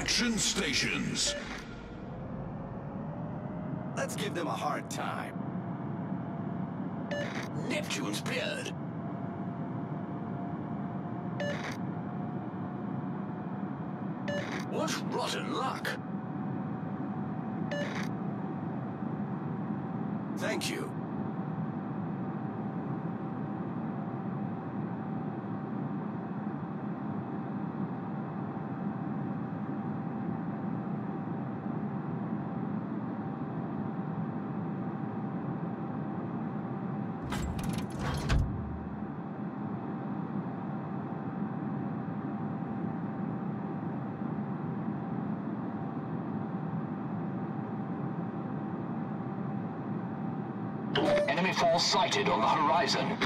Action stations. Let's give them a hard time. Neptune's beard. What rotten luck. Thank you. Enemy force sighted on the horizon.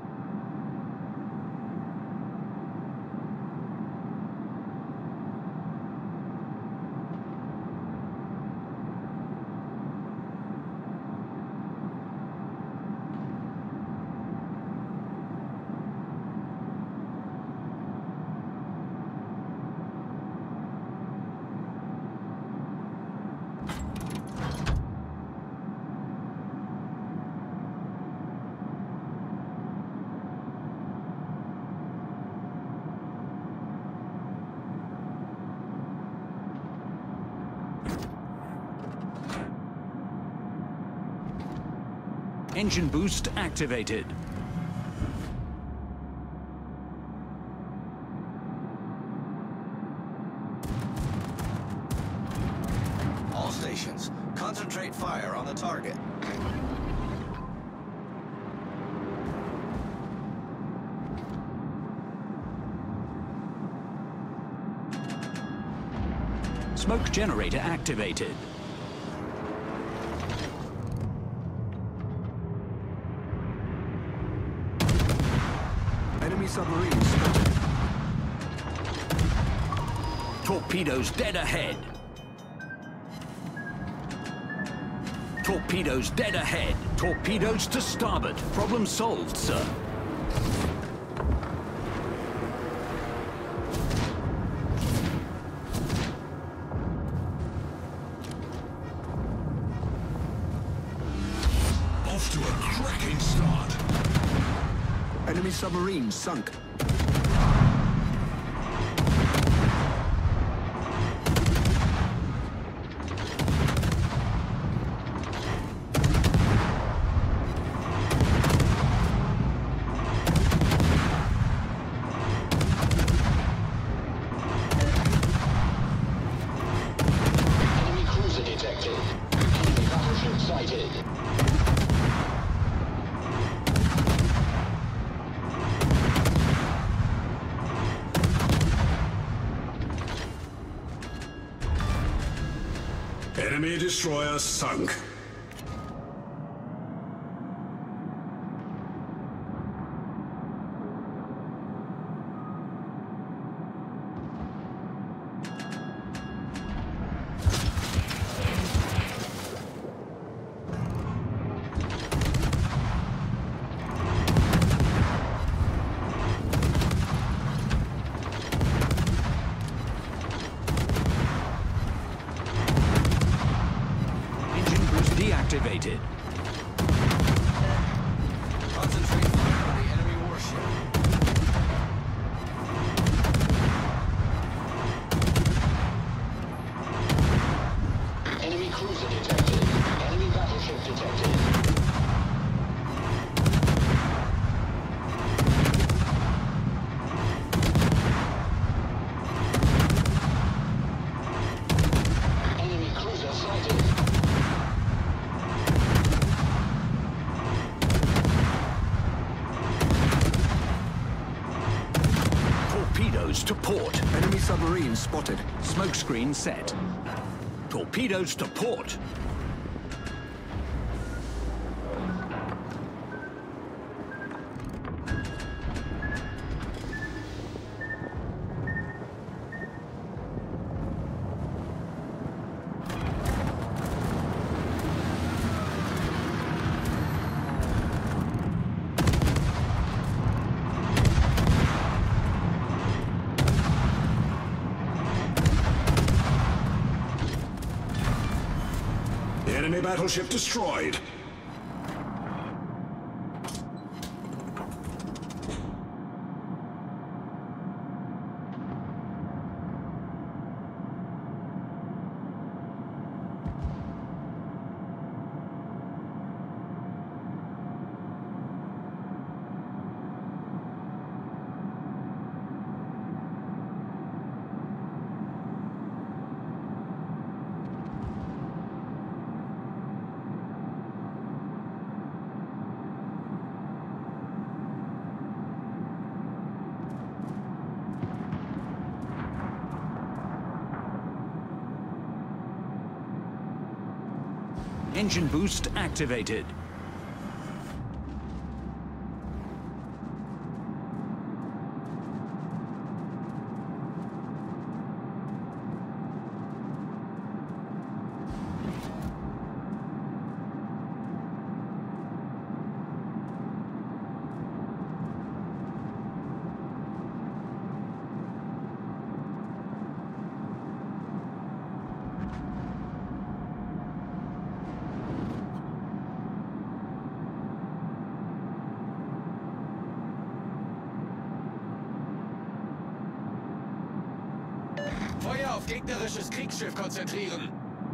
Engine boost activated. All stations, concentrate fire on the target. Smoke generator activated. Enemy submarines spotted. Torpedoes dead ahead. Torpedoes dead ahead. Torpedoes to starboard. Problem solved, sir. Off to a cracking start. Enemy submarine sunk. Enemy cruiser detected. Enemy battleship sighted. Enemy destroyer sunk. Deactivated. Concentrate fire on the enemy warship. Enemy cruiser detected. Enemy battleship detected. Enemy cruiser sighted. Torpedoes to port. Enemy submarine spotted. Smokescreen set. Torpedoes to port. Enemy battleship destroyed. Engine boost activated. Feuer auf gegnerisches Kriegsschiff konzentrieren.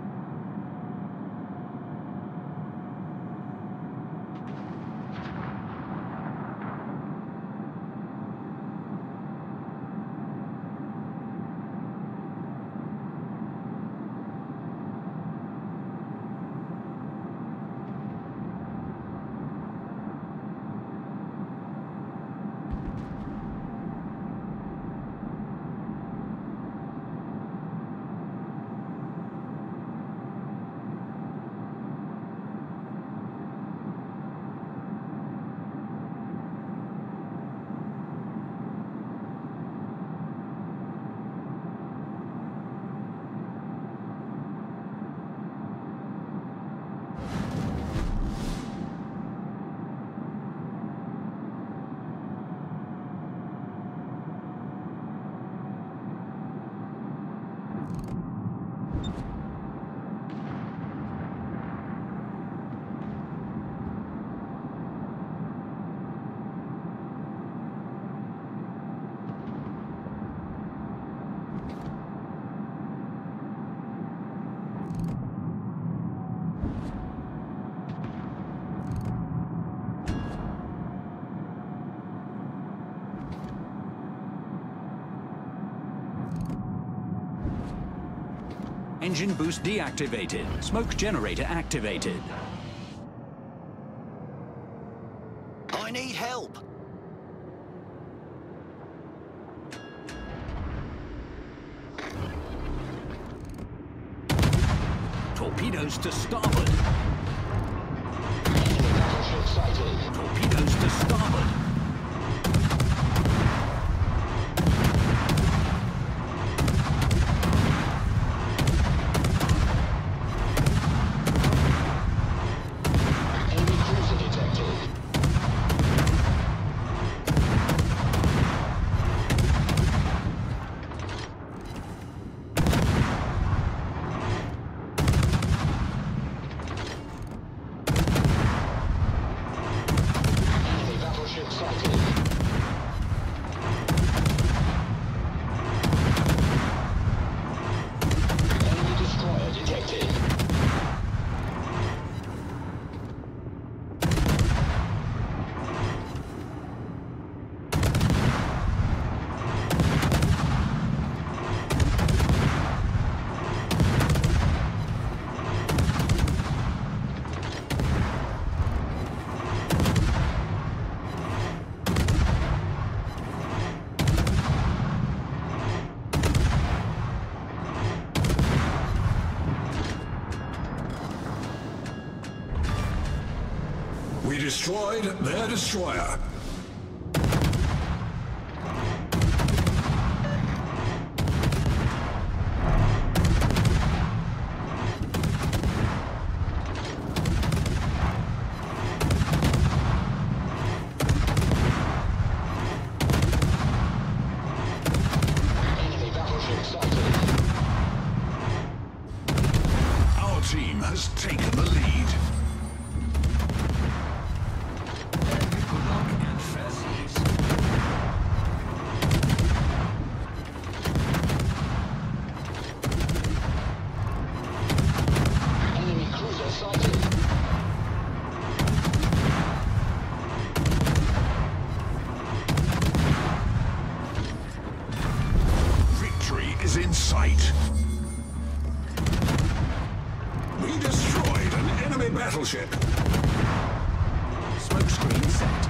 Engine boost deactivated. Smoke generator activated. I need help. Torpedoes to starboard. Enemy battleship sighted. Torpedoes to starboard. Enemy cruiser detected. Enemy battleship sighted. Enemy destroyer detected. We destroyed their destroyer. Enemy battleship sighted. Our team has taken battleship. Smoke screen set.